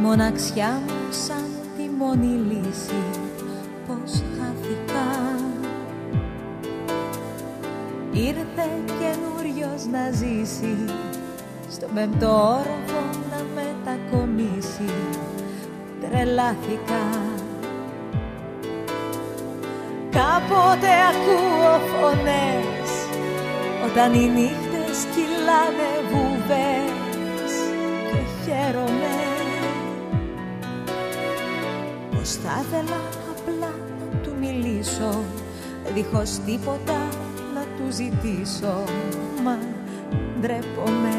μοναξιά μου σαν τη μόνη λύση, πως χάθηκα. Ήρθε καινούριος να ζήσει, στον πέμπτο όροφο να μετακομίσει. Τρελάθηκα. Κάποτε ακούω φωνές, όταν οι νύχτες κυλάνε βουβές, και χαίρομαι πως θα ήθελα απλά να του μιλήσω, δίχως τίποτα να του ζητήσω, μα ντρέπομαι.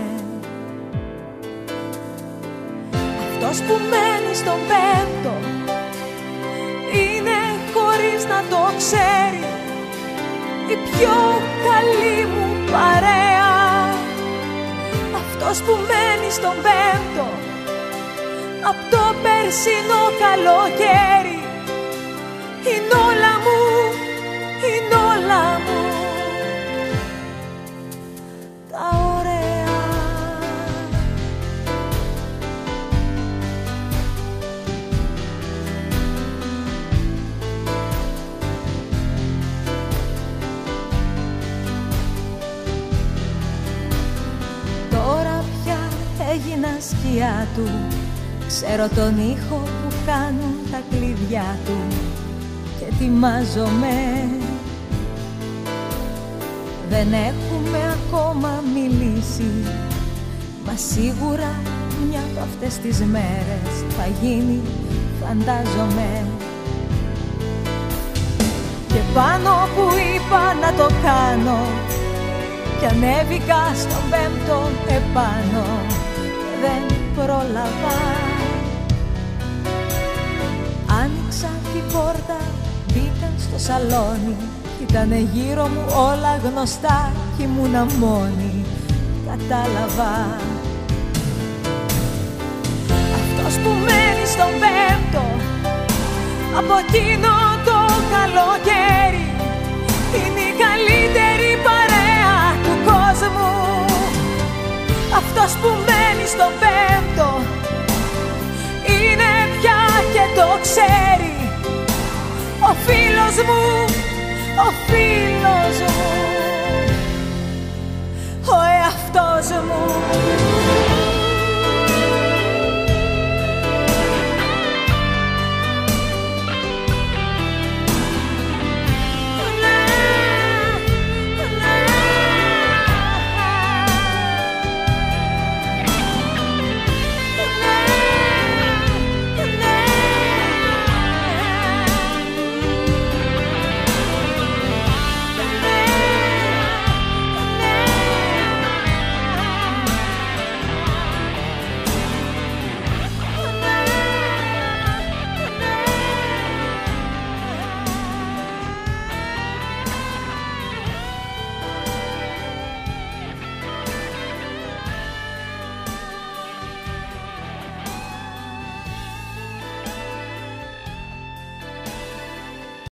Αυτός που μένει στον πέμπτο είναι, χωρίς να το ξέρει, η πιο καλή μου παρέα. Αυτός που μένει στον πέμπτο απ' το περσινό καλοκαίρι, είναι όλα μου, είναι όλα μου τα ωραία. Τώρα πια έγινα σκιά του, ξέρω τον ήχο που κάνουν τα κλειδιά του και ετοιμάζομαι. Δεν έχουμε ακόμα μιλήσει, μα σίγουρα μια από αυτές τις μέρες θα γίνει, φαντάζομαι. Και πάνω που είπα να το κάνω, κι ανέβηκα στον πέμπτο επάνω, δεν πρόλαβα. Άνοιξα την πόρτα, μπήκα στο σαλόνι, ήτανε γύρω μου όλα γνωστά κι ήμουνα μόνη. Κατάλαβα. Αυτός που μένει στον πέμπτο από εκείνο το καλοκαίρι, είναι η καλύτερη παρέα του κόσμου. Αυτός που μένει στον πέμπτο είναι πια και το ξέρει, ο φίλος μου, ο φίλος